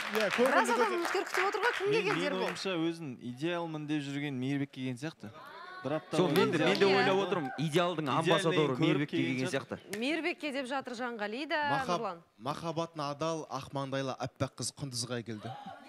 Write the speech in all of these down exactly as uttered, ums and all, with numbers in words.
Біраз адам үміткер күтіп отыр ғой, кімге келді Ербол? Мен ойымша өзін идеалмын деп жүрген Мейірбекке келген сияқты. Мен де ойлап отырмын, идеалдың амбассадоры Мейірбекке келген сияқты. Мейірбекке деп жатыр Жанғали да, Нұрлан. Махаббатын адал, ақмаңдайлы аппақ қыз Құндызға келді.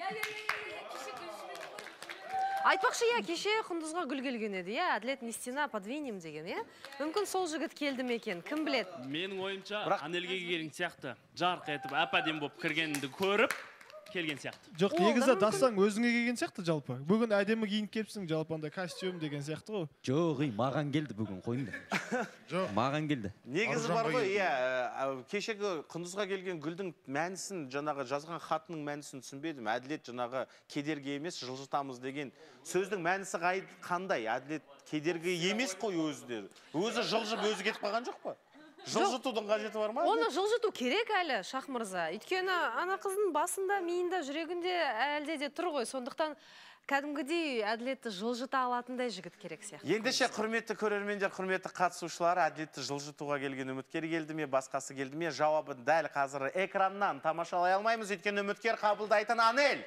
Айтпақшы, я кеше Құндызға гүл келген еді, я Әділет Нестина подвинем деген, я? Мүмкін сол жігіт келді ме екен, кім білет? Менің ойымша, Анелге келген сияқты, жарқ етіп, әп-әдем болып кіргенді көріп, келген сияқты. Жоқ, негізі Дастан өзіңе келген сияқты жалпы. Бүгін әдемі киініп кепсің, жалпы анда костюм деген сияқты ғой. Жоқ, маған келді бүгін, қойыңдар. Жоқ, маған келді. Негізі бар ғой, иә, кешегі Құндызға келген гүлдің мәнісін, жаңағы жазған хатының мәнісін түсінбедім. Әділет жаңағы кедергі емес, жылжытамыз деген сөздің мәнісі қандай? Әділет кедергі емес қой өзі. Өзі жылжып өзі кетіп қалған жоқ па? Жылжытудың қажеті бар ма? Оны жылжыту керек әлі, Шах мырза. Өйткені ана қыздың басында, миында, жүрегінде әлде де тұр ғой. Сондықтан кәдімгідей Әділетті жылжыта алатындай жігіт керек сияқты. Ендеше құрметті көрермендер, құрметті қатысушылар, Әділетті жылжытуға келген үміткер келді ме, басқасы келді ме? Жауабын дәл қазір экраннан тамашалай алмаймыз. Өйткені үміткер қабылдайтын Анел.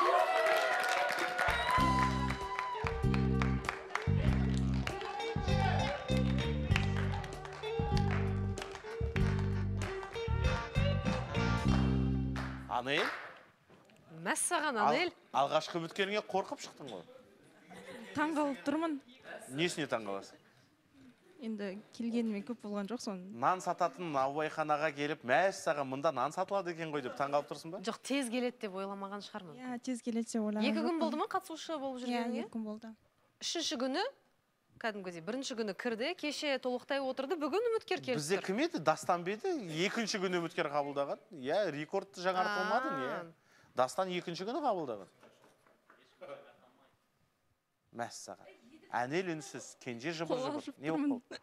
Анел? Мәссаған, Анел. Алғашқы үміткеріңе қорқып шықтың ғой? Таңғалып тұрмын. Несіне таңғаласың? Енді келгеніме көп болған жоқ соны. Нан сататын наубайханаға келіп, мәссаған, мұнда нан сатылады екен ғой деп таңғалып тұрсың ба? Жоқ, тез келеді деп ойламаған шығармын. Иә, тез келеді деп ойламаған. Екі күн болды ма қатысушы болып жүргеніңе? Иә, екі күн болды. Үшінші күні, кәдімгідей, бірінші күні кірді, кеше толықтай отырды, бүгін үміткер келіп тұр. Бізде кім еді? Дастан беді? Екінші күні үміткер қабылдаған. Иә, рекордты жаңартылмадың, иә. Дастан екінші күні қабылдаған. Мәссаған. Әнел үнсіз, кенже жыбыр-жыбыр. Не болып?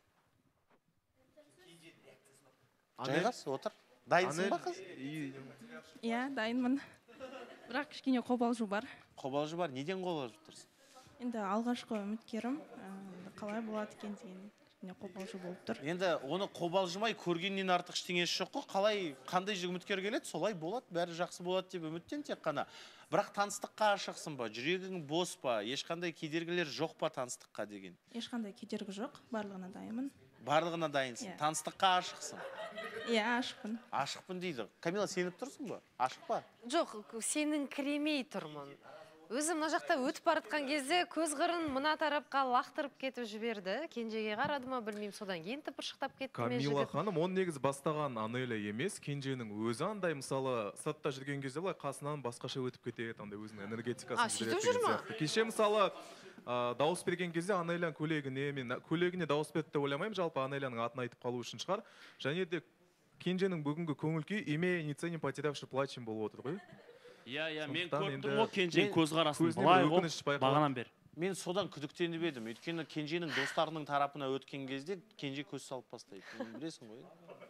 Жайғас, отыр. Дайынсың ба қыз? Иә, дайынмын. Бірақ кішкене қобалжу бар. Қобалжу бар? Неден қобалжып тұрсың? Енді алғашқы үміткерім, қалай болады екен деген қобалжу болып тұр. Енді оны қобалжымай көргеннен артық ештеңесі жоқ қой. Қалай, қандай үміткер келеді, солай болады, бәрі жақсы болады деп үміттен тек қана. Бірақ таныстыққа ашықсың ба, жүрегің бос па, ешқандай кедергілер жоқ па таныстыққа деген? Ешқандай кедергі жоқ, барлығына дайынмын. Барлығына дайынсың. Таныстыққа ашықсың. Иә, ашықпын. Ашықпын дейді. Камила, сеніп тұрсың ба? Ашық па? Жоқ, сенің кіремей тұрмын. Өзі мына жақта өтіп баратқан кезде көз қырын мына тарапқа лақтырып кетіп жіберді. Кенжеге қарады ма, білмеймін, содан кейін тыпыршықтап кетті ме жігіт. Камила ханым, оны негіз бастаған Анеля емес, Кенженің өзі андай, мысалы, сыртта жүрген кезде былай қасынан басқаша өтіп кетеді, андай өзінің энергетикасын жібереді деген сияқты. Кеше мысалы дауыс берген кезде Анеляның көйлегіне, мен көйлегіне дауыс берді деп ойламаймын, жалпы Анеляның атын айтып қалу үшін шығар. Және де Кенженің бүгінгі көңіл-күй «Имея не ценим, потерявши плачем» болып отыр ғой. Иә, иә, мен көрдім ғой Кенжен көзқарасын былай ғой, бағанан бер. Мен содан күдіктеніп едім. Өйткені Кенженің достарының тарапына өткен кезде Кенже көз салып бастайды. Білесің ғой?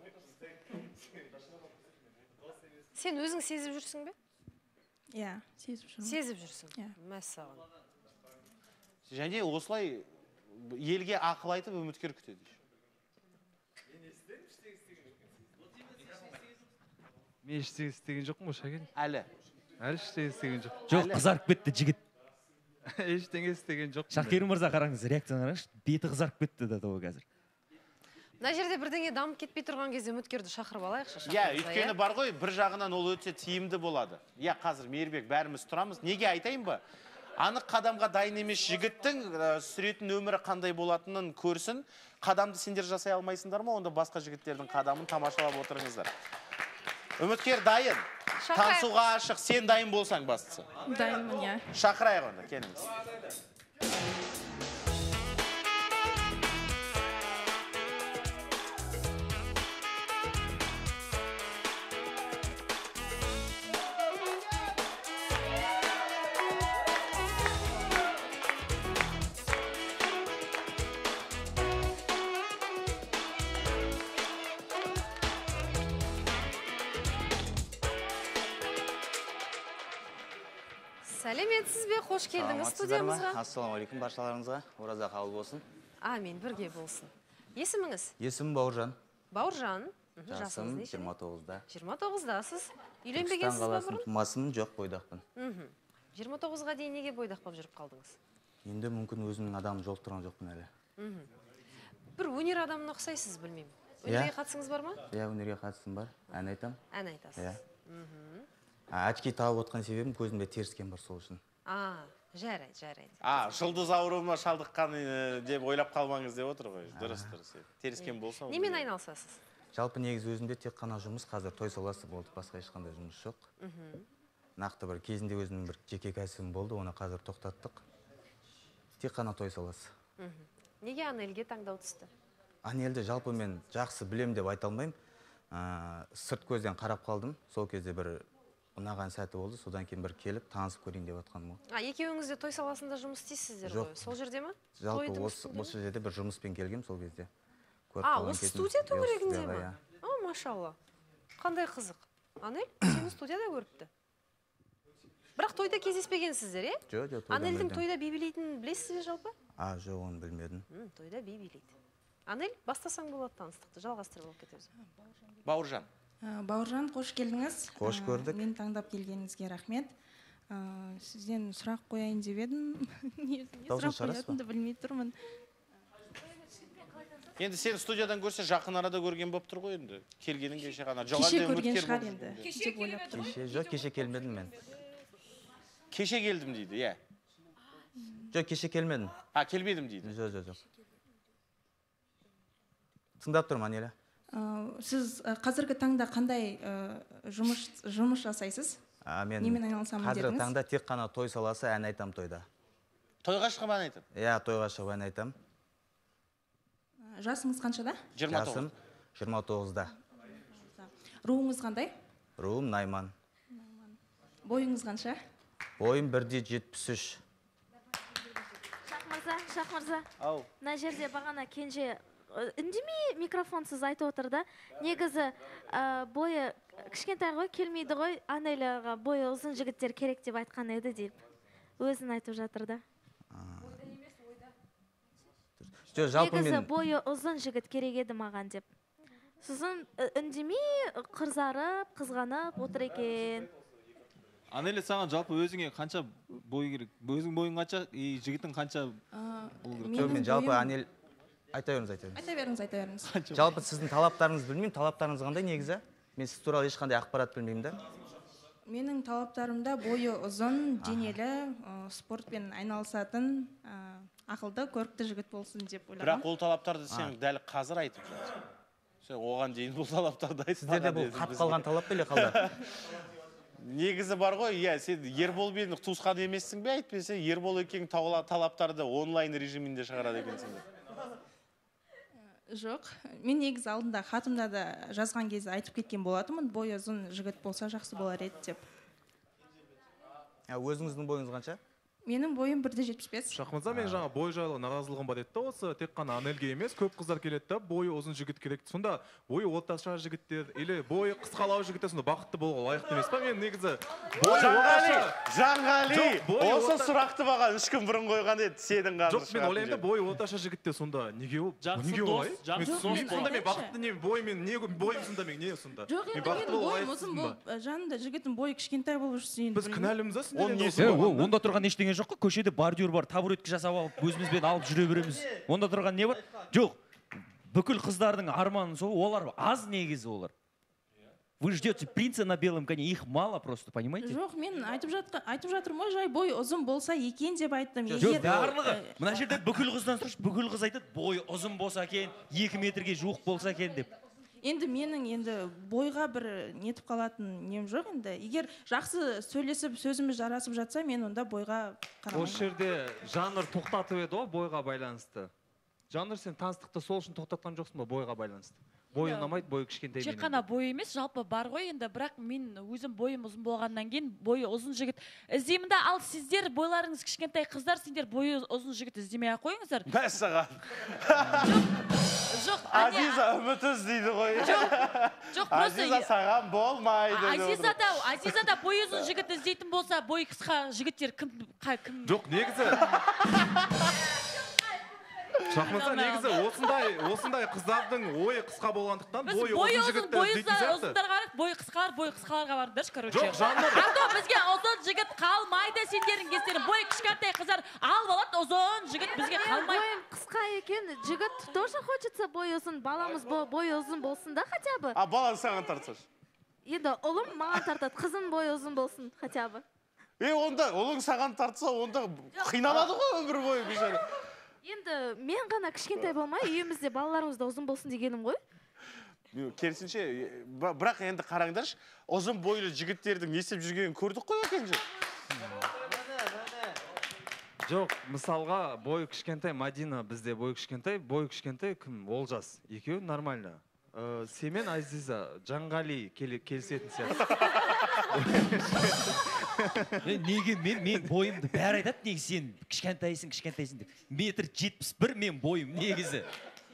Сен өзің сезіп жүрсің бе? Иә, сезіп жүрсің. Сезіп жүрсің. Мәссаған. Және осылай елге ақыл айтып үміткер күтеді. Мен ештеңе істеген жоқпын ғой, Шакен. Әлі. Әлі ештеңе істеген жоқ. Жоқ, қызарып кетті жігіт. Ештеңе істеген жоқ. Шакир мырза қараңыз, реакцияны қараңыз, беті қызарып кетті да той қазір. Мына жерде бірдеңе дамып кетпей тұрған кезде үміткерді шақырып алайықшы. Иә, өйткені бар ғой, бір жағынан ол өте тиімді болады. Иә, қазір Мейірбек бәріміз тұрамыз. Неге айтайын ба? Анық қадамға дайын емес жігіттің сүретін өмірі қандай болатынын көрсін. Қадамды сендер жасай алмайсыңдар ма? Онда басқа жігіттердің қадамын тамашалап отырыңыздар. Үміткер дайын. Таңсуға ашық, сен дайын болсаң бастысы. Дайынмын, иә. Шақырайық онда, келіңіз. Сәлеметсіз бе, қош келдіңіз студиямызға. Ассалаумағалейкум баршаларыңызға, ораза қабыл болсын. Амин, бірге болсын. Есіміңіз? Есімім Бауыржан. Бауыржан. Жасым жиырма тоғызда. жиырма тоғыздасыз. Үйленбегенсіз ба бұрын? Тумасымын, жоқ, бойдақпын. жиырма тоғызға дейін неге бойдақ болып жүріп қалдыңыз? Енді мүмкін өзімнің адамын жолықтырған жоқпын әлі. Бір өнер адамына ұқсайсыз, білмеймін. Өнерге қатысыңыз бар ма? Иә, өнерге қатысым бар. Ән айтам. Ән айтасыз. Очки тағып отқан себебім көзімде теріскен бар сол үшін. А, жарайды, жарайды. А, жұлдыз ауруына шалдыққан деп ойлап қалмаңыз деп отыр ғой. Дұрыс, дұрыс. Теріскен болса. Немен айналысасыз? Жалпы негіз өзімде тек қана жұмыс, қазір той саласы болды, басқа ешқандай жұмыс жоқ. Нақты бір кезінде өзімнің бір жеке кәсібім болды, оны қазір тоқтаттық. Тек қана той саласы. Неге Анельге таңдау түсті? Анельді жалпы мен жақсы білем деп айта алмаймын. Сырт көзден қарап қалдым. Сол кезде бір ұнаған сәті болды. Содан кейін бір келіп танысып көрейін деп жатқаным ғой. А, екеуіңіз де той саласында жұмыс істейсіздер ғой? Сол жерде ме? Жалпы осы жерде бір жұмыспен келгем сол кезде. А, осы студия төңірегінде ме? А, машалла. Қандай қызық. Анель, сені студияда көріпті. Бірақ тойда кездеспегенсіздер, е? Жоқ, жоқ, тойда. Анельдің тойда би билейтінін білесіз бе жалпы? А, жоқ, оны білмедім. Тойда би билейді. Анель, бастасаң болады таныстықты, жалғастырып алып кетеміз. Бауыржан. Бауыржан, қош келдіңіз. Қош көрдік. Мен таңдап келгеніңізге рахмет. Сізден сұрақ қояйын деп едім. Не сұрақ қоятынды білмей тұрмын. Енді сен студиядан көрсе жақын арада көрген болып тұр ғой енді. Келгенің кеше ғана. Кеше көрген шығар енді. Кеше ойлап тұрмын. Кеше, жоқ, кеше келмедім мен. Кеше келдім дейді, иә. Жоқ, кеше келмедім. А, келмедім дейді. Жоқ, жоқ, жоқ. Тыңдап тұрмын, Анеля. Сіз қазіргі таңда қандай жұмыс жасайсыз? Немен айналысамын дедіңіз? Қазіргі таңда тек қана той саласы, ән айтам тойда. Тойға шығып ән айтам? Иә, тойға шығып ән айтам. Жасыңыз қаншада? жиырма тоғыз. Жасым жиырма тоғызда. Руыңыз қандай? Руым Найман. Бойыңыз қанша? Бойым бір де жетпіс үш. Шақмырза, Шақмырза. Ау. Мына жерде бағана Кенже үндемей микрофонсыз айтып отырды. Негізі бойы кішкентай ғой, келмейді ғой, Анеляға бойы ұзын жігіттер керек деп айтқан еді деп. Өзін айтып жатырды. Негізі бойы ұзын жігіт керек еді маған деп. Сізін үндемей қырзарып, қызғанып отыр екен. Анеля, саған жалпы өзіңе қанша бой керек? Өзің бойың қанша, жігіттің қанша болу керек? Жоқ, мен жалпы Анель айта беріңіз, айта беріңіз. Айта беріңіз, айта беріңіз. Жалпы сіздің талаптарыңызды білмеймін, талаптарыңыз қандай негізі? Мен сіз туралы ешқандай ақпарат білмеймін да. Менің талаптарымда бойы ұзын, денелі, спортпен айналысатын, ақылды, көрікті жігіт болсын деп ойлағам. Бірақ ол талаптарды сен дәл қазір айтып жатыр. Сен оған дейін бұл талаптарды айтып. Сіздерде бұл қат қалған талап беле қалды? Негізі бар ғой, иә, сен Ербол бен туысқан емессің бе, айтпесе Ербол екең талаптарды онлайн режимінде шығарады екенсің бе? Жоқ, мен негізі алдында хатымда да жазған кезде айтып кеткен болатынмын, бойы ұзын жігіт болса жақсы болар еді деп. Өзіңіздің бойыңыз қанша? Менің бойым бір де жетпіс бес. Шақмырза, мен жаңа бой жайлы наразылығым бар еді, осы тек қана Анельге емес, көп қыздар келеді да, бойы ұзын жігіт керек. Сонда бойы орташа жігіттер или бойы қысқалау жігіттер сонда бақытты болуға лайықты емес па? Мен негізі бойы орташа. Жанғали, осы сұрақты маған үш күн бұрын қойған еді, сенің қазір. Жоқ, мен ойлаймын да, бойы орташа жігіттер сонда неге ол? Неге олай? Сонда мен бақытты не боймен, не бойым сонда мен не сонда? Жоқ, енді менің бойым ұзын болып, жанында жігіттің бойы кішкентай болып жүрсін. Біз кінәліміз да сіздерден. Онда тұрған ештеңе жоқ қой, көшеде бордюр бар, табуретке жасап алып, өзімізбен алып жүре береміз. Онда тұрған не бар? Жоқ, бүкіл қыздардың арманы сол, олар аз негізі олар. Вы ждете принца на белом коне, их мало просто, понимаете? Жоқ, мен айтып жатырмын ғой, жай бойы ұзын болса екен деп айттым. Жоқ, барлығы. Мына жерде бүкіл қыздан сұрашы, бүкіл қыз айтады, бойы ұзын болса екен, екі метрге жуық болса екен деп. Енді менің енді бойға бір нетіп қалатын нем жоқ енді. Егер жақсы сөйлесіп, сөзіміз жарасып жатса, мен онда бойға қарамаймын. Осы жерде жанр тоқтатып еді ғой бойға байланысты. Жанр сен таныстықты сол үшін тоқтатқан жоқсың ба бойға байланысты? Бойы ұнамайды, бойы кішкентай. Тек қана бойы емес, жалпы бар ғой енді, бірақ мен өзім бойым ұзын болғаннан кейін бойы ұзын жігіт іздеймін да, ал сіздер бойларыңыз кішкентай қыздар, сендер бойы ұзын жігіт іздемей ақ қойыңыздар. Мәссаған. Жоқ, Азиза үміт іздейді ғой. Жоқ, просто Азиза саған болмайды. Азиза да, Азиза да бойы ұзын жігіт іздейтін болса, бойы қысқа жігіттер кім кім? Жоқ, негізі Шахмырза негізі осындай осындай қыздардың ойы қысқа болғандықтан Біз бойы бойы ұзын ұзын, жігітті бойы іздейтін сияқты. ұзындарға қарап, бойы қысқалар, бойы қысқаларға барыңдаршы, короче. Жоқ, Жаннұр. Ато, бізге ұзын жігіт қалмайды сендердің кездерің. Бойы кішкентай қыздар алып алады, ұзын жігіт бізге қалмайды. Бойым қысқа екен, жігіт тоже хочется бой ұзын, баламыз бойы ұзын болсын да хотя бы. А баланы саған тартсашы. Енді ұлым маған тартады, қызым бойы ұзын болсын хотя бы. Е, онда ұлың саған тартса, онда қиналады ғой өмір бойы бейшара. Енді мен ғана кішкентай болмай, үйімізде балаларымыз да ұзын болсын дегенім ғой. Керісінше, бірақ енді қараңдаршы, ұзын бойлы жігіттердің не істеп жүргенін көрдік қой екен же. Жоқ, мысалға бой кішкентай Мадина, бізде бой кішкентай, бой кішкентай кім? Олжас. Екеуі нормально. Семен Азиза, Жанғали келісетін сияқты. Неге мен мен бойымды бәрі айтады, неге сен кішкентайсың, кішкентайсың деп. Метр жетпіс бір мен бойым негізі.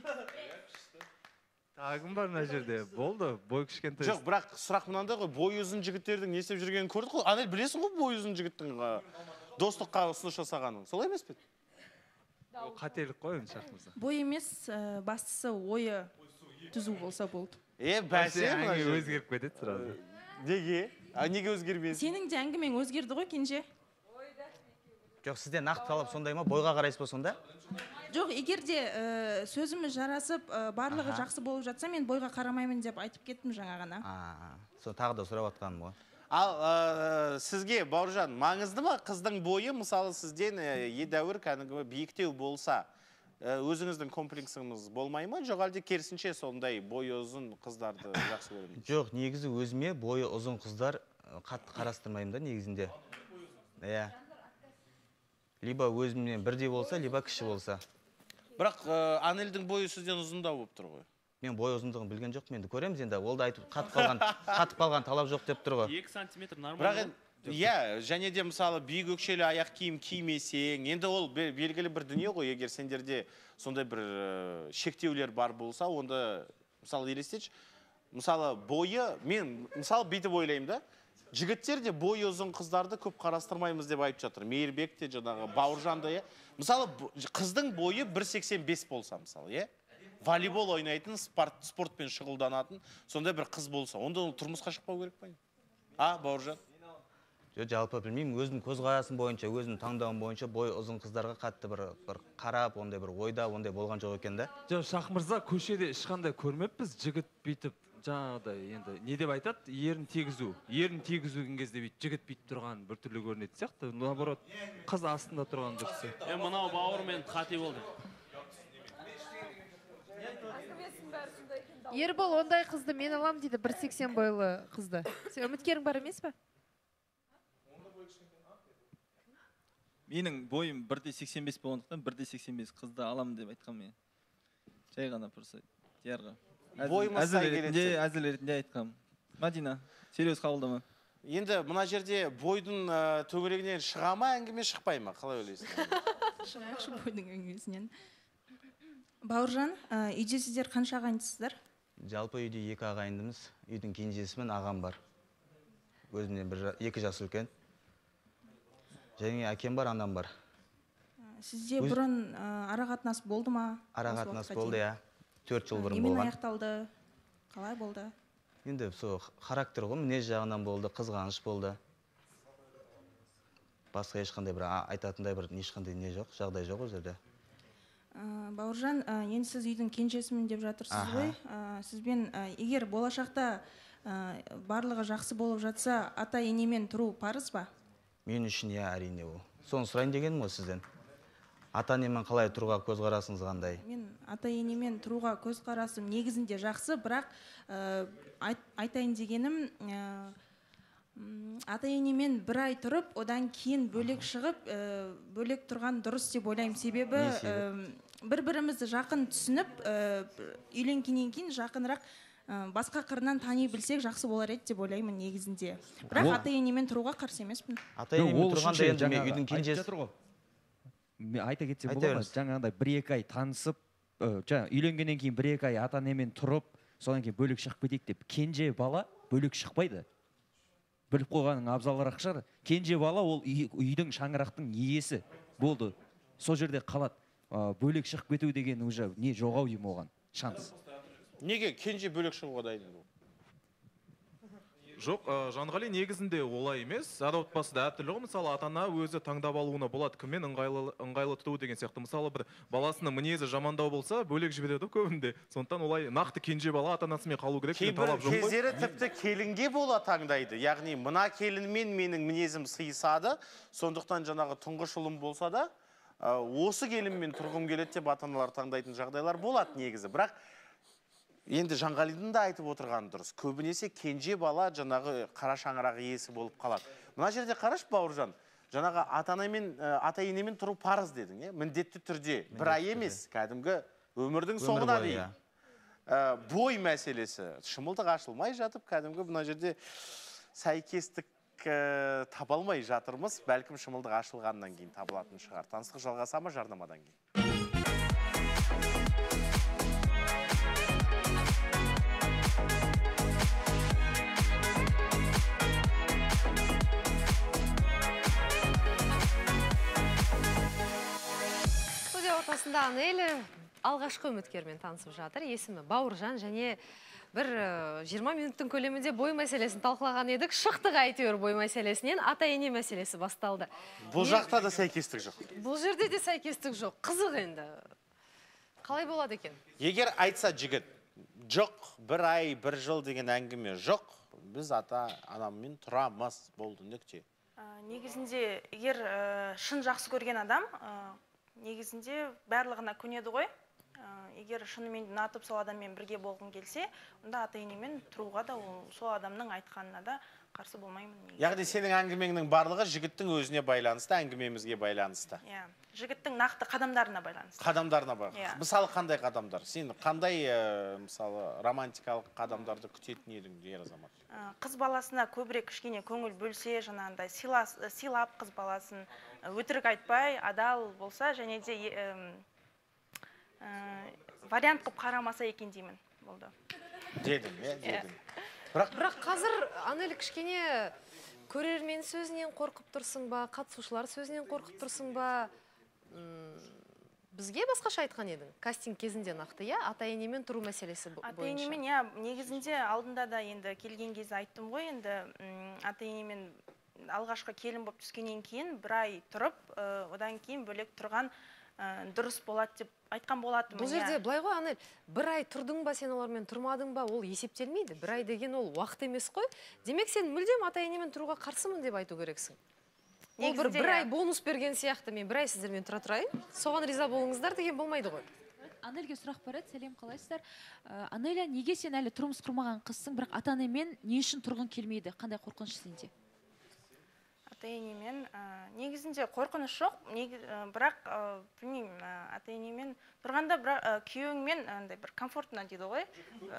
Тағым бар мына жерде. Болды, бой кішкентай. Жоқ, бірақ сұрақ мынандай ғой, бой ұзын жігіттердің не істеп жүргенін көрдік қой. Анел, білесің ғой бой ұзын жігіттің достыққа ұсыныс жасағанын. Солай емес пе? Қателік қой енді Шахмырза. Бой емес, бастысы ойы түзу болса болды. Е, бәсе мына жерде өзгеріп кетеді сразу. Неге? А неге өзгермейді? Сенің де әңгімең өзгерді ғой, Кенже. Жоқ, сізде нақты талап сондай ма? Бойға қарайсыз ба сонда? Жоқ, егер де сөзіміз жарасып, барлығы жақсы болып жатса, мен бойға қарамаймын деп айтып кеттім жаңа ғана. Сол тағы да сұрап атқаным ғой. Ал сізге, Бауыржан, маңызды ма қыздың бойы, мысалы сізден едәуір кәдімгі биіктеу болса, өзіңіздің комплексіңіз болмай ма? Жоқ, әлде керісінше сондай бойы ұзын қыздарды жақсы көремін? Жоқ, негізі өзіме бойы ұзын қыздар қатты қарастырмаймын да негізінде. Иә. Либо өзімнен бірдей болса, либо кіші болса. Бірақ Анельдің бойы сізден ұзындау болып тұр ғой. Мен бой ұзындығын білген жоқ, менді көреміз енді. Ол да айтып қатып қалған, қатып қалған талап жоқ деп тұр ғой. екі сантиметр нормально. Иә, және де мысалы биік өкшелі аяқ киім кимесең, енді ол белгілі бір дүние ғой, егер сендерде сондай бір шектеулер бар болса, онда мысалы елестетші, мысалы бойы, мен мысалы бүйтіп ойлаймын да, жігіттер де бойы ұзын қыздарды көп қарастырмаймыз деп айтып жатыр. Мейірбек те, жаңағы Бауыржан да, мысалы қыздың бойы бір сексен бес болса, мысалы, е? Волейбол ойнайтын, спортпен шұғылданатын, сондай бір қыз болса, онда ол тұрмысқа шықпау керек па? А, Бауыржан? Жалпы білмеймін, өзім көзқарасым бойынша, өзім таңдауым бойынша бой ұзын қыздарға қатты бір қарап, ондай бір ойда, ондай болған жоқ екен да. Жоқ, Шахмырза көшеде ешқандай көрмеппіз, жігіт бүйтіп жаңағыдай енді не деп айтады? Ерін тегізу. Ерін тегізуген кезде бүйтіп жігіт бүйтіп тұрған біртүрлі көрінетін сияқты. Наоборот, қыз астында тұрған дұрысы. Е, мынау бауырмен қате болды. Ербол ондай қызды мен алам дейді, бір сексен бойлы қызды. Сен үміткерің бар емес пе? Менің бойым бір де сексен бес болғандықтан бір де сексен бес қызды аламын деп айтқан мен. Жай ғана просто диарға. Бойымыз сай келеді. Әзіл ретінде айтқам. Мадина, серьез қабылдама. Енді мына жерде бойдың төңірегінен шыға ма, әңгіме шықпай ма? Қалай ойлайсың? Шығайықшы бойдың әңгімесінен. Бауыржан, үйде сіздер қанша ағайындысыздар? Жалпы үйде екі ағайындымыз. Үйдің кенжесімен ағам бар. Өзімнен бір екі жас үлкен. Және әкем бар, анам бар. Сізде бұрын арақатынас болды ма? Арақатынас болды, иә. Төрт жыл бұрын болған. Немен аяқталды? Қалай болды? Енді сол характер ғой, мінез жағынан болды, қызғаныш болды. Басқа ешқандай бір айтатындай бір ешқандай не жоқ, жағдай жоқ ол жерде. Бауыржан, енді сіз үйдің кенжесімін деп жатырсыз ғой. Сізбен егер болашақта барлығы жақсы болып жатса, ата енемен тұру парыз ба? Мен үшін иә, әрине ол. Соны сұрайын дегенім ғой сізден. Ата енемен қалай тұруға көзқарасыңыз қандай? Мен ата енемен тұруға көзқарасым негізінде жақсы, бірақ айтайын дегенім, ата енемен бір ай тұрып, одан кейін бөлек шығып, бөлек тұрған дұрыс деп ойлаймын. Себебі бір-бірімізді жақын түсініп, үйленгеннен кейін жақынырақ басқа қырынан тани білсек жақсы болар еді деп ойлаймын негізінде. Бірақ ата енемен тұруға қарсы емеспін. Ата енемен тұрғанда енді мен үйдің кенжесі. Айта кетсем болады ма? Жаңағыдай бір-екі ай танысып, жаңа үйленгеннен кейін бір-екі ай ата енемен тұрып, содан кейін бөлек шығып кетейік деп. Кенже бала бөлек шықпайды. Біліп қойғаның абзалырақ шығар. Кенже бала ол үйдің шаңырақтың иесі болды. Сол жерде қалады. бөлек шығып кету деген уже не жоғау деймін оған шанс. Неге кенже бөлек шығуға дайын бұл? Жоқ, Жанғали негізінде олай емес. Әр отбасыда әртүрлі ғой. Мысалы, ата-ана өзі таңдап алуына болады, кіммен ыңғайлы ыңғайлы тұру деген сияқты. Мысалы, бір баласының мінезі жамандау болса, бөлек жібереді көбінде. Сондықтан олай нақты кенже бала ата-анасымен қалу керек деген талап жоқ қой. Кейбір кездері тіпті келінге бола таңдайды. Яғни мына келінмен менің мінезім сыйысады, сондықтан жаңағы тұңғыш ұлым болса да, осы келінмен тұрғым келеді деп ата-аналар таңдайтын жағдайлар болады негізі. Бірақ енді Жанғалидың да айтып отырғаны дұрыс. Көбінесе кенже бала жаңағы қара шаңырақ иесі болып қалады. Мына жерде қараш Бауыржан, жаңағы ата-анамен, ата-енемен тұру парыз дедің, е? Міндетті түрде. Бір ай емес, кәдімгі өмірдің соңына дейін. Бой мәселесі. Шымылдық ашылмай жатып, кәдімгі мына жерде сәйкестік таба алмай жатырмыз. Бәлкім шымылдық ашылғаннан кейін табылатын шығар. Таныстық жалғаса ма жарнамадан кейін? Ортасында Анель алғашқы үміткермен танысып жатыр. Есімі Бауыржан және бір жиырма минуттың көлемінде бой мәселесін талқылаған едік. Шықтық әйтеуір бой мәселесінен ата-ене мәселесі басталды. Бұл жақта да сәйкестік жоқ. Бұл жерде де сәйкестік жоқ. Қызық енді. Қалай болады екен? Егер айтса жігіт, жоқ, бір ай, бір жыл деген әңгіме жоқ, біз ата-анаммен тұрамыз, болды, нүкте. Негізінде, егер шын жақсы көрген адам, негізінде барлығына көнеді ғой. Егер шынымен ұнатып сол адаммен бірге болғың келсе, онда ата-енемен тұруға да сол адамның айтқанына да қарсы болмаймын. Яғни сенің әңгімеңнің барлығы жігіттің өзіне байланысты, әңгімемізге байланысты. Иә, жігіттің нақты қадамдарына байланысты. Қадамдарына байланысты. Мысалы қандай қадамдар? Сен қандай мысалы романтикалық қадамдарды күтетін едің ер азамат? Қыз баласына көбірек кішкене көңіл бөлсе, жаңағындай сыйлап қыз баласын, өтірік айтпай, адал болса, және де вариант қып қарамаса екен деймін. Болды. Дедім, е, дедім. Бірақ қазір Анель кішкене көрермен сөзінен қорқып тұрсың ба, қатысушылар сөзінен қорқып тұрсың ба? Бізге басқаша айтқан едің, кастинг кезінде нақты, я, ата-енемен тұру мәселесі бойынша. Ата-енемен, я, негізінде алдында да енді келген кезде айттым ғой, енді ата-енемен алғашқы келін болып түскеннен кейін бір ай тұрып, одан кейін бөлек тұрған дұрыс болады деп айтқан болатынмын. Бұл жерде былай ғой, Анель, бір ай тұрдың ба, сен олармен тұрмадың ба, ол есептелмейді. Бір ай деген ол уақыт емес қой. Демек сен мүлдем ата-енемен тұруға қарсымын деп айту керексің. Ол бір бір ай бонус берген сияқты, мен бір ай сіздермен тұра тұрайын, соған риза болыңыздар деген болмайды ғой. Анельге сұрақ бар еді, сәлем, қалайсыздар? Анеля, неге сен әлі тұрмыс құрмаған қызсың, бірақ ата-енемен не үшін тұрғың келмейді? Қандай қорқыныш сенде? Ата-енемен негізінде қорқыныш жоқ, бірақ білмеймін, ата-енемен тұрғанда күйеуіңмен бір комфортына дейді ғой,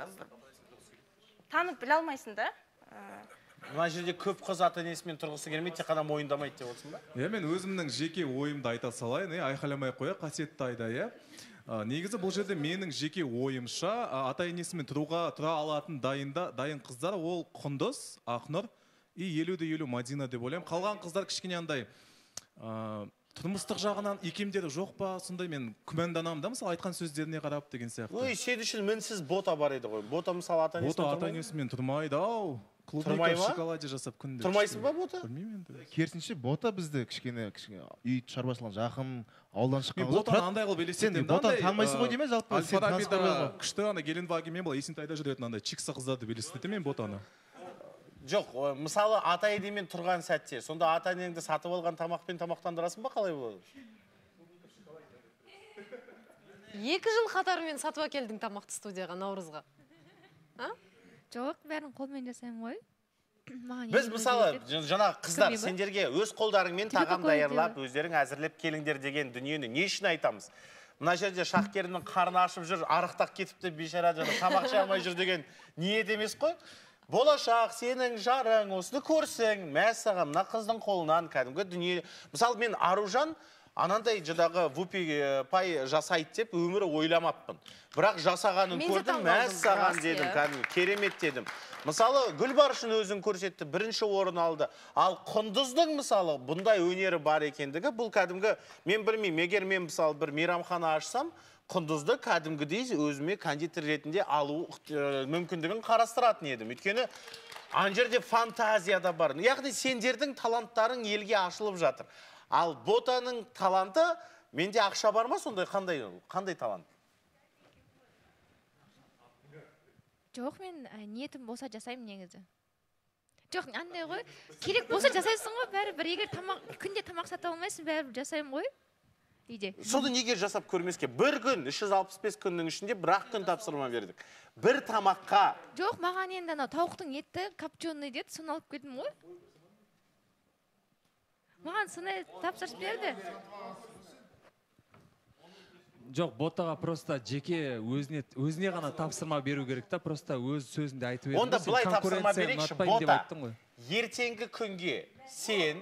танып біле алмайсың да. Мына жерде көп қыз ата-енесімен тұрғысы келмейді, тек қана мойындамайды деп отырсың ба? Иә, мен өзімнің жеке ойымды айта салайын, айқайламай қоя, қасиетті айда, иә. Негізі бұл жерде менің жеке ойымша ата-енесімен тұруға тұра алатын дайын қыздар ол Құндыз, Ақнұр и елуде елу Мадина деп ойлаймын. Қалған қыздар кішкене андай тұрмыстық жағынан икемдері жоқ па, сондай мен күмәнданамын да, мысалы айтқан сөздеріне қарап деген сияқты. Ой, сен үшін мінсіз бота бар еді ғой. Бота мысалы ата-енесімен тұрмайды? Бота ата-енесімен тұрмайды, ау. Клубника в шоколаде жасап күнде. Тұрмайсың ба бота? Білмеймін енді. Керісінше бота бізді кішкене үй шаруашылығына жақын, ауылдан шыққан. Мен ботаны андай қылып елестетемін. Сен ботаны танымайсың ғой деме, жалпы сен Аль-Фарабида күшті ана Геленвагенмен бұл Есентайда жүретін андай чикса қыздарды елестетемін мен ботаны. Жоқ, мысалы ата-енемен тұрған сәтте, сонда ата-енеңді сатып алған тамақпен тамақтандырасың ба, қалай болады? Екі жыл қатарымен сатып әкелдің тамақты студияға, Наурызға. Жоқ, бәрін қолмен жасаймын ғой. Біз мысалы, жаңағы қыздар, сендерге өз қолдарыңмен тағам даярлап, өздерің әзірлеп келіңдер деген дүниені не үшін айтамыз? Мына жерде шақкерінің қарны ашып жүр, арықтақ кетіпті, бейшара жаңа тамақ жей алмай жүр деген ниет емес қой? Болашақ, сенің жарың, осыны көрсең, мәссаған, мына қыздың қолынан кәдімгі дүние. Мысалы, мен Аружан анандай жыдағы вупи пай жасайды деп өмірі ойламаппын. Бірақ жасағанын көрдім, мәз саған дедім, кәдімгі керемет дедім. Мысалы, Гүлбаршын өзін көрсетті, бірінші орын алды. Ал Құндыздың мысалы бұндай өнері бар екендігі, бұл кәдімгі, мен білмеймін, егер мен мысалы бір мейрамхана ашсам, Құндызды кәдімгідей өзіме кондитер ретінде алу мүмкіндігін қарастыратын едім. Өйткені ана жерде фантазия да бар. Яғни сендердің таланттарың елге ашылып жатыр. Ал Ботаның таланты, менде ақша бар ма сондай, қандай қандай талант? Жоқ, мен ниетім болса жасаймын негізі. Жоқ, андай ғой, керек болса жасайсың ғой, бәрібір егер күнде тамақ сата алмайсың, бәрібір жасаймын ғой. Үйде. Соны неге жасап көрмеске? Бір күн, үш жүз алпыс бес күннің ішінде бір-ақ күн тапсырма бердік. Бір тамаққа. Жоқ, маған енді анау тауықтың еті копченый деді, соны алып келдім ғой. Маған сондай тапсырыс берді. Жоқ, Ботаға просто жеке өзіне өзіне ғана тапсырма беру керек та, просто өз сөзінде айтып еді. Онда былай тапсырма берейікші, Бота. Ертеңгі күнге сен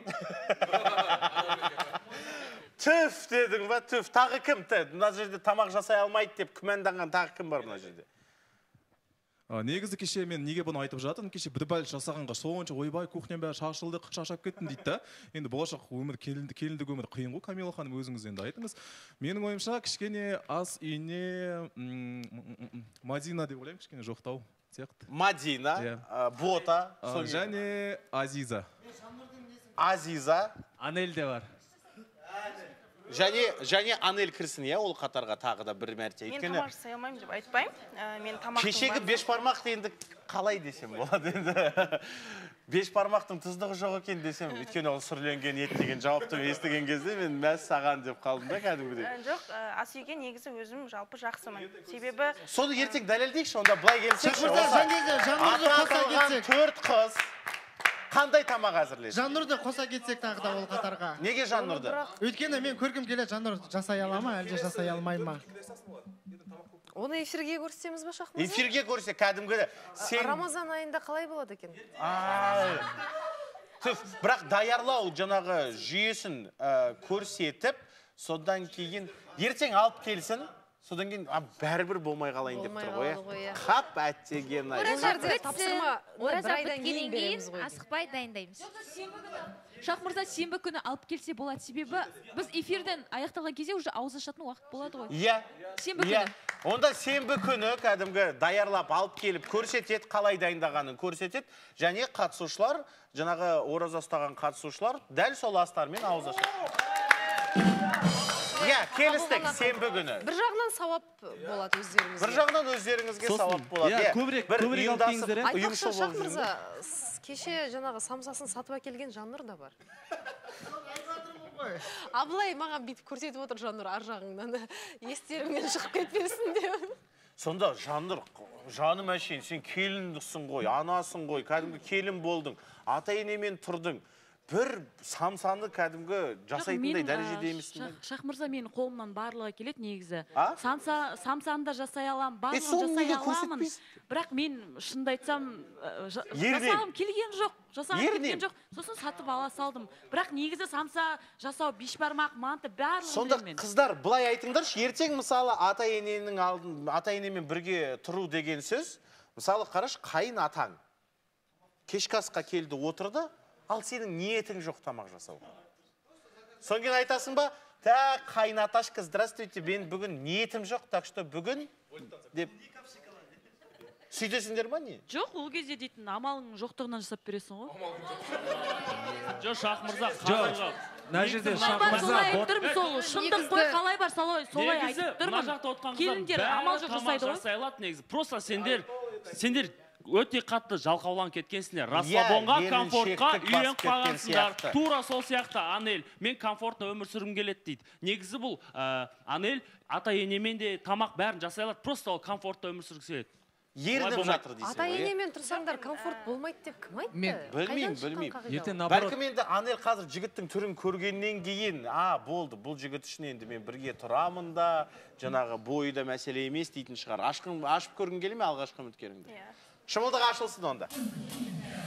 түф дедің ба, түф, тағы кім? Мына жерде тамақ жасай алмайды деп күмәнданған тағы кім бар мына жерде? Негізі кеше мен неге бұны айтып жатырмын, кеше бір бәл жасағанға сонша ойбай кухням бәрі шашылды, шашап кеттім дейді да. Енді болашақ өмір, келіндік өмір қиын ғой, Камила ханым, өзіңіз енді айтыңыз. Менің ойымша кішкене ас үйіне Мадина деп ойлаймын, кішкене жоқтау сияқты. Мадина, Бота, және Азиза. Азиза. Анель де бар. Және Анель кірсін, иә, ол қатарға тағы да бір мәрте. Мен тамақ жасай алмаймын деп айтпаймын. Кешегі беш бармақты енді қалай десем болады енді. Беш бармақтың тұздығы жоқ екен десем, өйткені ол сүрленген ет деген жауапты естіген кезде мен мәз саған деп қалдым да кәдімгідей. Жоқ, ас үйге негізі өзім жалпы жақсымын. Себебі... Соны ертең дәлелдейікші, онда былай келсекші. Ата төрт қыз қандай тамақ әзірледі? Жаннұрды қоса кетсек тағы да ол қатарға. Неге Жаннұрды? Өйткені мен көргім келеді, Жаннұр жасай ала ма, әлде жасай алмай ма? Оны эфирге көрсетеміз ба, Шахмырза? Эфирге көрсе, кәдімгі сен... Рамазан айында қалай болады екен? Бірақ даярлау жаңағы жүйесін көрсетіп, содан кейін ертең алып келсін, содан кейін бәрібір болмай қалайын деп тұр ғой. Қап әттеген ай. Ораза біткенен кейін асықпай дайындаймыз. Шахмырза сенбі күні алып келсе болады, себебі біз эфирден аяқталған кезде уже ауыз ашатын уақыт болады ғой. Иә. Сенбі күні. Онда сенбі күні кәдімгі даярлап алып келіп көрсетеді, қалай дайындағанын көрсетеді, және қатысушылар, жаңағы ораза ұстаған қатысушылар дәл сол астармен ауыз ашады. Иә, келістік, сенбі күні. Бір жағынан сауап болады өздеріңізге. Бір жағынан өздеріңізге сауап болады. Иә, көбірек, көбірек алып келіңіздер. Айтпақшы, Шахмырза, кеше жаңағы самсасын сатып әкелген Жаннұр да бар. Абылай маған бүйтіп көрсетіп отыр Жаннұр ар жағыңнан. Естеріңнен шығып кетпесін деп. Сонда Жаннұр, жаным әшейін, сен келіндіксің ғой, анасың ғой, кәдімгі келін болдың, ата-енемен тұрдың. Бір самсаны кәдімгі жасайтындай дәрежеде емессің. Шахмырза менің қолымнан барлығы келеді негізі. Самсаны да жасай аламын, барлығын жасай аламын. Бірақ мен шынды айтсам, жасағым келген жоқ, жасағым келген жоқ. Сосын сатып ала салдым. Бірақ негізі самса жасау, беш бармақ, манты барлығын сонда қыздар, былай айтыңдаршы, ертең мысалы ата-ененің алдын, ата-енемен бірге тұру деген сөз, мысалы қараш, қайын атаң кешкі асқа келді отырды, ал сенің ниетің жоқ тамақ жасауға. Соң кейін айтасың ба, та қайнаташка, здравствуйте, мен бүгін ниетім жоқ, так что бүгін деп сөйтесіңдер ма не? Жоқ, ол кезде дейтін амалың жоқтығынан жасап бересің ғой. Жоқ, Шахмырза, қазіргі. Мына жерде Шахмырза бол. Шындық қой қалай бар, солай айтып тұрмын. Келіндер амал жоқ жасайды ғой. Просто сендер, сендер өте қатты жалқауланып кеткенсіңдер. Расслабонға, комфортқа үйреніп қалғансыңдар. Тура сол сияқты Анель, мен комфортно өмір сүргім келеді дейді. Негізі бұл Анель ата-енемен де тамақ бәрін жасай алады, просто ол комфортно өмір сүргісі келеді. Ерініп жатыр дейсің ғой. Ата-енемен тұрсаңдар комфорт болмайды деп кім айтты? Мен білмеймін, білмеймін. Бәлкім енді Анель қазір жігіттің түрін көргеннен кейін, а, болды, бұл жігіт үшін енді мен бірге тұрамын да, жаңағы бойы да мәселе емес дейтін шығар. Ашып көргің келе ме алғашқы үміткеріңді? Шымылдық ашылсын онда.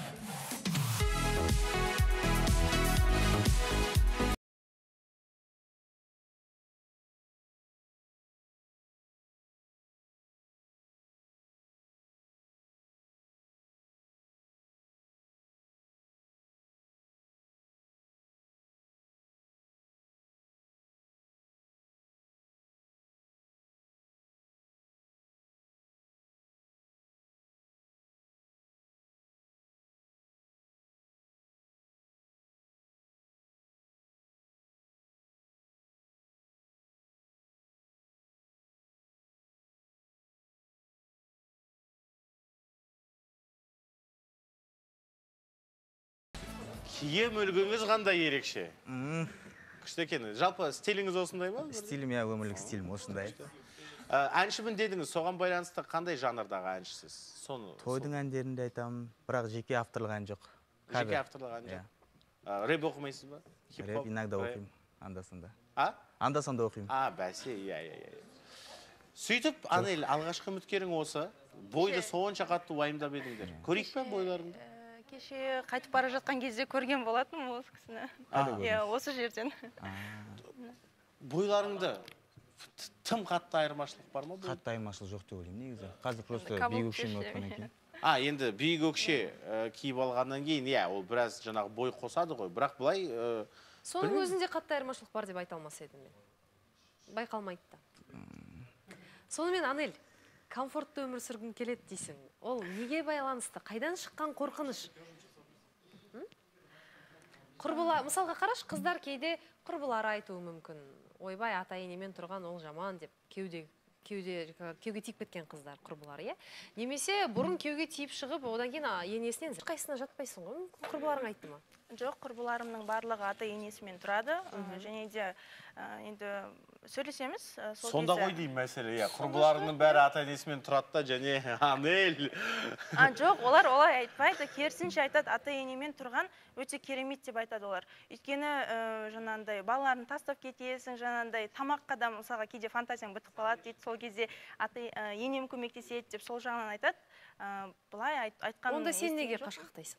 киім үлгіңіз қандай ерекше? Күшті екен. Жалпы стиліңіз осындай ма? Стилім, иә, өмірлік стилім осындай. Әншімін дедіңіз, соған байланысты қандай жанрдағы әншісіз? Тойдың әндерінде айтамын, бірақ жеке авторлық ән жоқ. Жеке авторлық ән жоқ? Рэп оқымайсыз ба? Рэп иногда оқимын, анда-санда. А? Анда-санда оқимын. А, бәсе, иә, иә, иә. Сөйтіп, Анел, алғашқы үміткерің осы, бойды сонша қатты уайымдап едіңдер. Көрейік пе бойларыңды? Кеше қайтып бара жатқан кезде көрген болатын осы кісіні. Иә, осы жерден. Бойларыңды тым қатты айырмашылық бар ма? Қатты айырмашылық жоқ деп ойлаймын негізі. Қазір просто биік өкшемен отқаннан кейін. А, енді биік өкше киіп алғаннан кейін, иә, ол біраз жаңағы бой қосады ғой. Бірақ былай... Соның өзінде қатты айырмашылық бар деп айта алмас едім мен. Байқалмайды да. Сонымен, Анель, комфортты өмір сүргің келеді дейсің. Ол неге байланысты? Қайдан шыққан қорқыныш? Құрбыла, мысалға қараш, қыздар кейде құрбылары айтуы мүмкін. Ойбай, ата-енемен тұрған ол жаман деп, кеуде кеуге тиіп кеткен қыздар, құрбылары, е? Немесе бұрын кеуге тиіп шығып, одан кейін енесінен қайсына жатпайсың ғой? Құрбыларың айтты ма? Жоқ, құрбыларымның барлығы ата-енесімен тұрады. Және де енді сөйлесеміз. Сонда ғой деймін мәселе, иә. Құрбыларының бәрі ата-енесімен тұрады да, және Анель. Жоқ, олар олай айтпайды. Керісінше айтады, ата-енемен тұрған өте керемет деп айтады олар. Өйткені жаңағындай балаларын тастап кетесің, жаңағындай тамаққа да мысалға кейде фантазияң бітіп қалады дейді. Сол кезде енем көмектеседі деп сол жағынан айтады. Былай айтқан... Онда сен неге қашқақтайсың?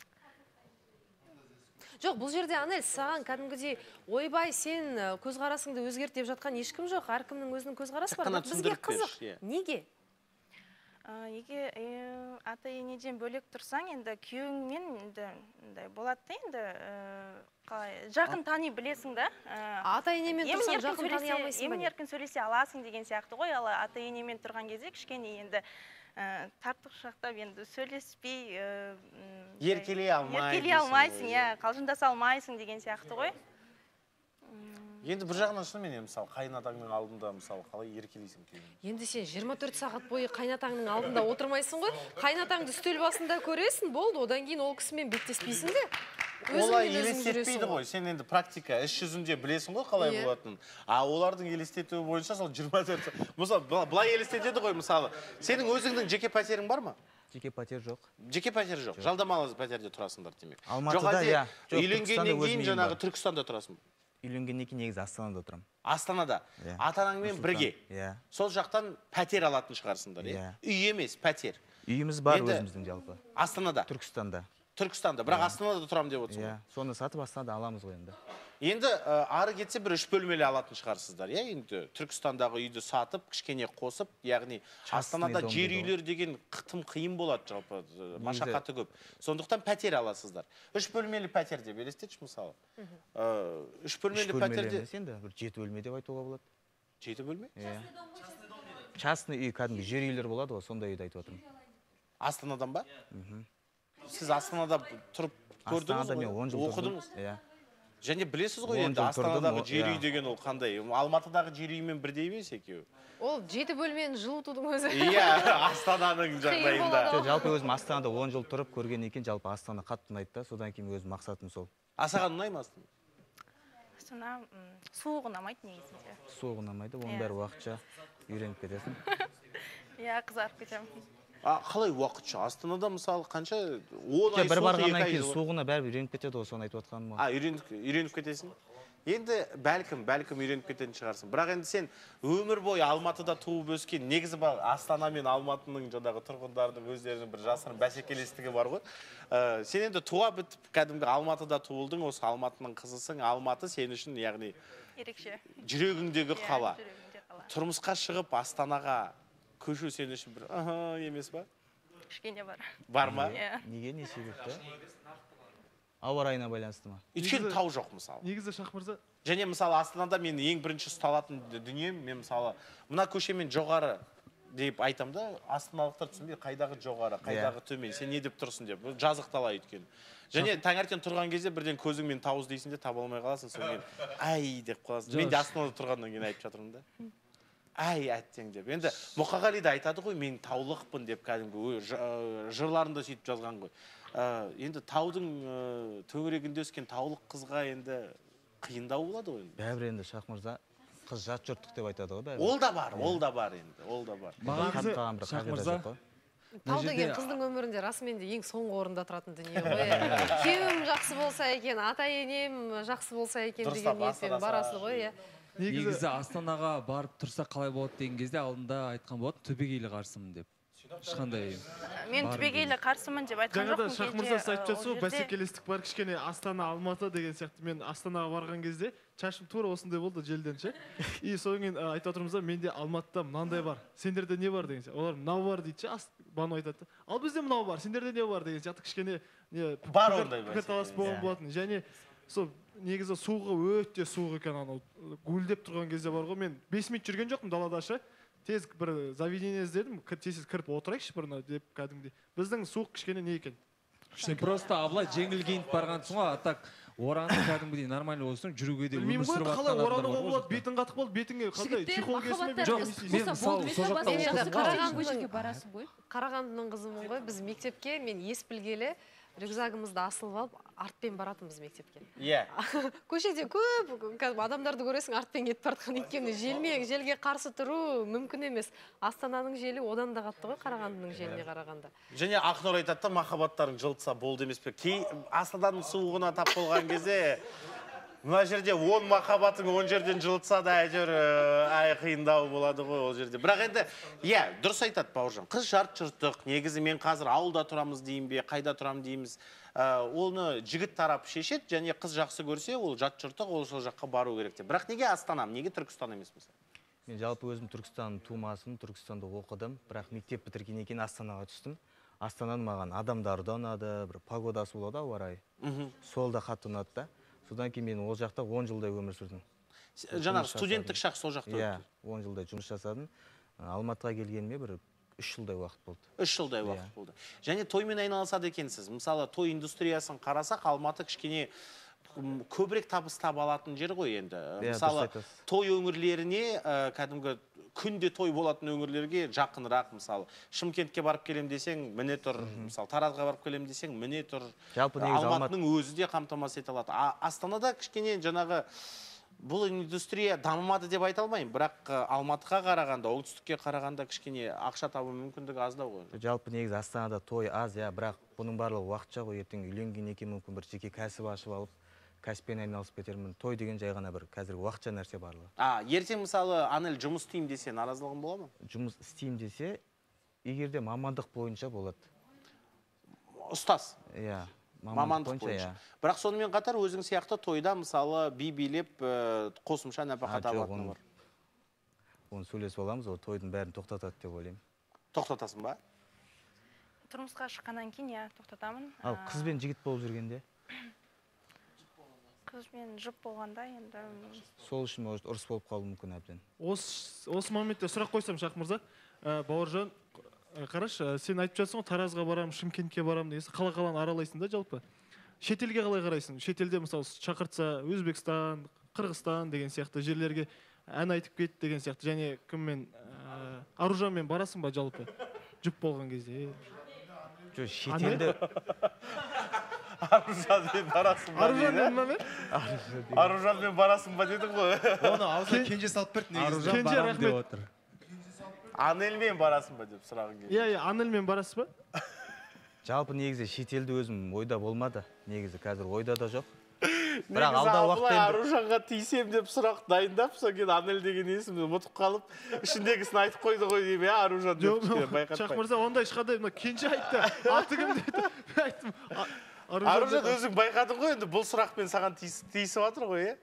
Жоқ, бұл жерде, Анель, саған кәдімгідей, ойбай, сен көзқарасыңды өзгерт деп жатқан ешкім жоқ. Әркімнің өзінің көзқарасы бар. Бізге қызық. Неге? Неге ата-енеден бөлек тұрсаң, енді күйеуіңмен болады да, енді жақын тани білесің да. Ата-енемен тұрсаң жақын тани алмайсың ба? Емін-еркін сөйлесе аласың деген сияқты ғой, ал ата-енемен тұрған кезде кішкене енді тартық шақтап енді сөйлеспей еркелей алмайсың. Еркелей алмайсың, иә, қалжыңдаса алмайсың деген сияқты ғой. Енді бір жағынан шынымен, мысалы, қайынатаңның алдында, мысалы, қалай еркелейсің күйеуіңе? Енді сен жиырма төрт сағат бойы қайынатаңның алдында отырмайсың ғой, қайынатаңды үстел басында көресің, болды, одан кейін ол кісімен беттеспейсің де. Олай елестетпейді ғой, сен енді практика, іс жүзінде білесің ғой қалай болатынын. А олардың елестетуі бойынша сол жиырма төрт сағат. Мысалы, былай елестетеді ғой, мысалы, сенің өзіңнің жеке пәтерің бар ма? Жеке пәтер жоқ. Жеке пәтер жоқ. Жалдамалы пәтерде тұрасыңдар демек. Алматыда, иә. Үйленгеннен кейін жаңағы Түркістанда тұрасың. Үйленгеннен кейін негізі Астанада отырамын. Астанада. Ата-анаңмен бірге. Сол жақтан пәтер алатын шығарсыңдар, иә? Үй емес, пәтер. Үйіміз бар өзіміздің жалпы. Астанада. Түркістанда. Түркістанда, бірақ Астанада тұрам деп отырсың. Иә, соны сатып Астанада аламыз ғой енді. Енді ары кетсе бір үш бөлмелі алатын шығарсыздар, иә? Енді Түркістандағы үйді сатып, кішкене қосып, яғни Астанада жер үйлер деген тым қиын болады жалпы, машақаты көп. Сондықтан пәтер аласыздар. Үш бөлмелі пәтер деп елестетші мысалы. Үш бөлмелі пәтерде... Үш бөлмелі бір жеті бөлме деп айтуға болады. Жеті бөлме? Иә. Частный үй, кәдімгі жер үйлер болады ғой, сондай үйді айтып отырмын. Астанадан ба? Сіз Астанада тұрып көрдіңіз ғой, оқыдыңыз? Және білесіз ғой, енді Астанадағы жер үй деген ол қандай? Алматыдағы жер үймен бірдей емес екеуі. Ол жеті бөлмені жылытудың өзі. Иә, Астананың жағдайында. Жалпы өзім Астанада он жыл тұрып көрген екен, жалпы Астана қатты ұнайды да, содан кейін өзім мақсатым сол. А саған ұнай ма Астана? Астана суық ұнамайды негізінде. Суық ұнамайды, оның бәрі уақытша үйреніп кетесің. Иә, қызарып кетемін. Қалай уақытша? Астанада мысалы қанша? Бір барғаннан кейін суығына бәрі үйреніп кетеді, соны айтып отқаным ғой. А, үйреніп кетесің? Енді бәлкім, бәлкім үйреніп кететін шығарсың. Бірақ енді сен өмір бойы Алматыда туып өскен, негізі бар Астана мен Алматының жаңағы тұрғындардың өздерінің бір жасырын бәсекелестігі бар ғой. Сен енді туа бітіп, кәдімгі Алматыда туылдың, осы Алматының қызысың. Алматы сен үшін, яғни ерекше. Жүрегіңдегі қала. Тұрмысқа шығып Астанаға көшу сен үшін бір емес ба? Кішкене бар. Бар ма? Неге, не себепті? Ауа райына байланысты ма? Өйткені тау жоқ мысалы. Негізі Шах мырза. Және мысалы Астанада мен ең бірінші ұсталатын дүнием, мен мысалы мына көшемен жоғары деп айтам да, астаналықтар түсінбей, қайдағы жоғары, қайдағы төмен, сен не деп тұрсың деп, жазықтала өйткені. Және таңертең тұрған кезде бірден көзіңмен тауыз дейсің де таба алмай қаласың, сонымен ай деп қаласың. Мен де Астанада тұрғаннан кейін айтып жатырмын да. Ай, әттең деп. Енді Мұқағали да айтады ғой, мен таулықпын деп кәдімгі жырларында сөйтіп жазған ғой. енді таудың төңірегінде өскен таулық қызға енді қиындау болады ғой. Бәрібір енді Шах мырза қыз жат жұрттық деп айтады ғой бәрібір. Ол да бар, ол да бар енді, ол да бар. Маған Шах мырза тау деген қыздың өмірінде расымен де ең соңғы орында тұратын дүние ғой. Күйеуім жақсы болса екен, ата енем жақсы болса екен деген ниетпен барасыз ғой. Негізі Астанаға барып тұрса қалай болады деген кезде алдында айтқан болады, түбегейлі қарсымын деп. Ешқандай. Мен түбегейлі қарсымын деп айтқан жоқпын. Жаңада Шах мырза айтып жатса, бәсекелестік бар, кішкене Астана, Алматы деген сияқты. Мен Астанаға барған кезде шашым тура осындай болды желден ше. И содан кейін айтып отырмыз да, менде Алматыда мынандай бар. Сендерде не бар деген сияқты. Олар мынау бар дейді ше. Бану айтады. Ал бізде мынау бар. Сендерде не бар деген сияқты кішкене не бар ондай пікірталас болған болатын. Және сол негізі суығы өте суық екен, анау гүлдеп тұрған кезде бар ғой. Мен бес минут жүрген жоқпын далада ше. Тез бір заведение іздедім, тез кіріп отырайықшы біріне деп кәдімгідей. Біздің суық кішкене не екен? Сен просто абылай жеңіл киініп барғансың ғой, а так оранып кәдімгідей нормально болсаң, жүруге де өмір сүріп жатқан адамдар бар. Қалай орануға болады, бетің қатық болды, бетіңе қандай чехол кесіп ме? Жоқ, мен мысалы сол жақта Қарағандының қызымын ғой, біз мектепке мен ес білгелі рюкзагымызды асылып алып, артпен баратынбыз мектепке. Иә. Көшеде көп адамдарды көресің, артпен кетіп бартқан, өйткені желмен, желге қарсы тұру мүмкін емес. Астананың желі одан да қатты ғой, Қарағандының желіне қарағанда. Және Ақнұр айтады да, махаббаттарың жылытса болды емес пе? Кей Астананың суығына тап болған кезде мына жерде он махаббатың он жерден жылытса да әйтеуір ай қиындау болады ғой ол жерде. Бірақ енді, иә, дұрыс айтады Бауыржан. Қыз жарт жұрттық. Негізі мен қазір ауылда тұрамыз деймін бе, қайда тұрам дейміз. Оны жігіт тарап шешеді, және қыз жақсы көрсе, ол жат жұрттық, ол сол жаққа бару керек деп. Бірақ неге Астанам, неге Түркістан емес мысалы? Мен жалпы өзім Түркістан тумасым, Түркістанда оқыдым, бірақ мектеп бітіргеннен кейін Астанаға түстім. Астананың маған адамдары да ұнады, бір погодасы болады, ауа райы. Сол да қатты ұнады да. Содан кейін мен ол жақта он жылдай өмір сүрдім. Жаңағы студенттік шақ сол жақта өтті? Иә, он жылдай жұмыс жасадым. Алматыға келгеніме бір үш жылдай уақыт болды. үш жылдай уақыт болды. Және тоймен айналысады екенсіз. Мысалы, той индустриясын қарасақ, Алматы кішкене көбірек табыс таба алатын жер ғой енді. Мысалы, той өңірлеріне кәдімгі күнде той болатын өңірлерге жақынырақ, мысалы Шымкентке барып келем десең, міне тұр. Мысалы Таразға барып келем десең, міне тұр. Алматының өзі де қамтамасыз ете алады. Астанада кішкене жаңағы бұл индустрия дамымады деп айта алмаймын, бірақ Алматыға қарағанда, оңтүстікке қарағанда кішкене ақша табу мүмкіндігі аздау ғой. Жалпы негізі Астанада той аз, иә, бірақ бұның барлығы уақытша ғой. Ертең үйленгеннен кейін мүмкін бір жеке кәсіп ашып алып, кәсіппен айналысып кетермін. Той деген жай ғана бір қазіргі уақытша нәрсе барлығы. А, ертең мысалы Анель жұмыс істеймін десе, наразылығың бола ма? Жұмыс істеймін десе, егерде мамандық бойынша болады. Ұстаз? Иә, мамандық бойынша. Бірақ сонымен қатар өзің сияқты тойда мысалы би билеп қосымша нәпақа табатыны бар. Оны сөйлесіп аламыз, ол тойдың бәрін тоқтатады деп ойлаймын. Тоқтатасың ба? Тұрмысқа шыққаннан кейін, иә, тоқтатамын. Ал қыз бен жігіт болып жүргенде? Қызбен жұп болғанда енді... Сол үшін ұрыс болып қалу мүмкін әбден. Осы моментте сұрақ қойсам, Шах мырза, Бауыржан, қараш, сен айтып жатсың ғой, Таразға барам, Шымкентке барам дегенсің, қала-қаланы аралайсың да жалпы. Шетелге қалай қарайсың? Шетелде мысалы шақыртса, Өзбекстан, Қырғызстан деген сияқты жерлерге ән айтып кет деген сияқты. Және кіммен, Аружанмен барасың ба жалпы? Жұп болған кезде. Жоқ, шетелде... Аружанмен барасың ба дейді? Аружанмен барасың ба дедің ғой. Оны аузына кенже салып берді негізі. Кенже рахмет. Анельмен барасың ба деп сұрағың келді. Иә, Анельмен барасыз ба? Жалпы негізі шетелде өзім ойда болмады. Негізі қазір ойда да жоқ. Негізі Абылай Аружанға тиісем деп сұрақ дайындап, сол кейін Анель деген есімді ұмытып қалып, ішіндегісін айтып қойды ғой дейм, иә, Аружан деп байқатпай. Шах мырза, ондай ешқандай кенже айтты, аты кім деді. Айттым. Аружан өзің байқадың ғой, енді бұл сұрақпен саған тиісіп жатыр ғой, е?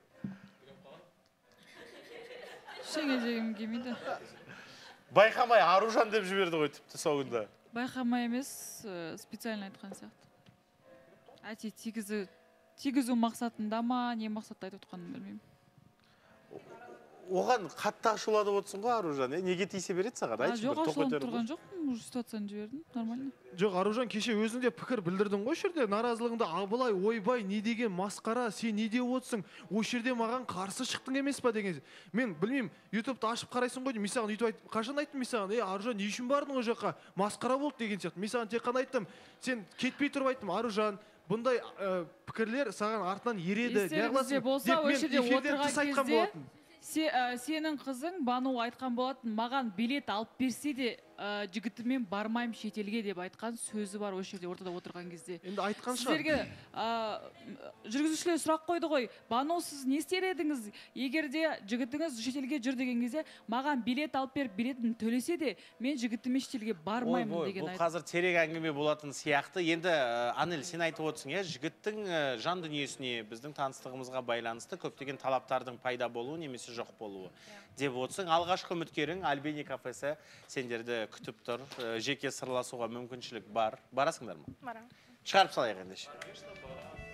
Шеңе жегім келмейді. Байқамай Аружан деп жіберді ғой тіпті соңында. Байқамай емес, специально айтқан сияқты. Әте тигізу мақсатында ма, не мақсатта айтып отқанын білмеймін. оған қатты ашуланып отырсың ғой Аружан, неге тиісе береді саған? Айтшы бір тоқ көтеріп. Жоқ, ашуланып тұрған жоқпын, ситуацияны жібердім, нормально. Жоқ, Аружан, кеше өзіңде пікір білдірдің ғой жерде, наразылығыңды абылай, ойбай, не деген масқара, сен не деп отырсың, о жерде маған қарсы шықтың емес па деген. Мен білмеймін, ютубты ашып қарайсың ғой, мен саған өйтіп айтып, қашан айттым мен саған, ей Аружан, не үшін бардың ол жаққа, масқара болды деген сияқты. Мен саған тек қана айттым, сен кетпей тұрып айттым, Аружан, бұндай пікірлер саған артынан ереді. Естеріңізде болса, ол жерде отырған кезде сенің қызың Бану айтқан болатын, маған билет алып берсе де жігітімен бармайым шетелге деп айтқан сөзі бар осы жерде ортада отырған кезде. Енді айтқан шығар. Сіздерге жүргізушілер сұрақ қойды ғой, Бану, сіз не істер едіңіз, егер де жігітіңіз шетелге жүр деген кезде, маған билет алып беріп, билетін төлесе де, мен жігітіме шетелге бармаймын деген айтты. Бұл қазір терек әңгіме болатын сияқты. Енді Анель, сен айтып отырсың, иә, жігіттің жан дүниесіне, біздің таныстығымызға байланысты көптеген талаптардың пайда болуы немесе жоқ болуы деп отырсың. Алғашқы үміткерің Альбени кафесі сендерді күтіп тұр, жеке сырласуға мүмкіншілік бар. Барасыңдар ма? Барам. Шығарып салайық ендеше.